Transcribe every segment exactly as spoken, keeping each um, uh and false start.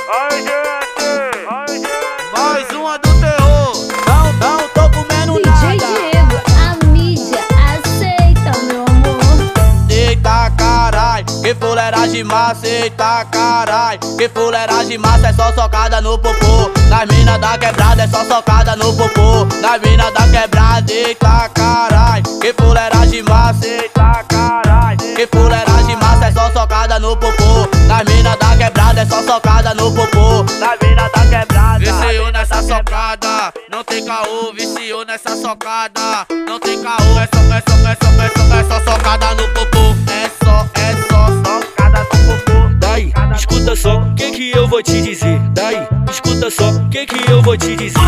Ai, gente, ai, gente. Mais uma do terror. Não, não tô comendo D J nada. Diego, a mídia aceita, meu amor. Eita carai, que fuleiragem massa, eita carai. Que fuleiragem massa, é só socada no popô. Nas mina da quebrada é só socada no popô. Nas mina da quebrada, eita carai. Que fuleiragem massa, eita carai. Que fuleiragem massa, é só socada no popô. Nas mina da quebrada é só socada no popô. Na mina da quebrada. Viciou nessa socada, não tem caô. Viciou nessa socada, não tem caô. É só, é só, é só, é só, é só socada no popô. É só, é só, Socada no popô. Daí, escuta só, o que que eu vou te dizer? Daí, escuta só, o que que eu vou te dizer?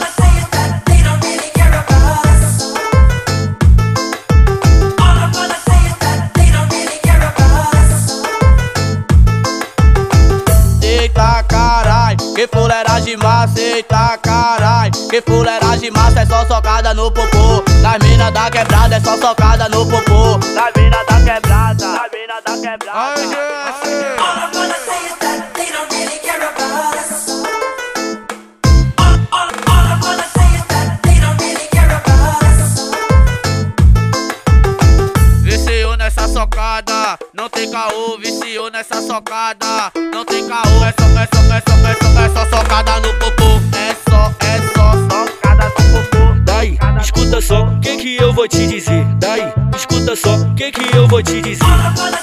eita carai, que fuleiragem massa, eita carai. Que fuleiragem massa, é só socada no popô. Nas mina da quebrada é só socada no popô. Na mina da quebrada. Na mina da quebrada. Ai, gente. Viciou nessa socada, não tem caô. Viciou nessa socada, não tem caô. É só, é só, é só, é só, é só socada no popô. É só, é só, Socada no popô. Daí, escuta só, o que que eu vou te dizer? Daí, escuta só, o que que eu vou te dizer?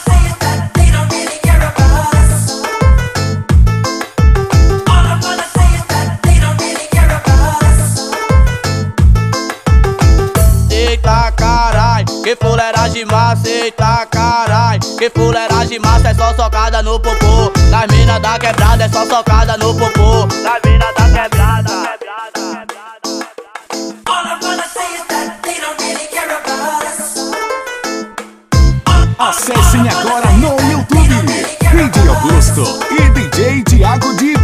eita carai, que fuleiragem massa, eita carai. Que fuleiragem massa, é só socada no popô. Nas mina da quebrada é só socada no popô. Na mina da quebrada. Acessem agora no YouTube D J Augusto e D J Thiago de